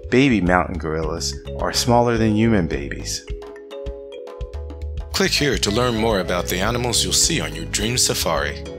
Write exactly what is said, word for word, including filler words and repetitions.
Baby mountain gorillas are smaller than human babies. Click here to learn more about the animals you'll see on your dream safari.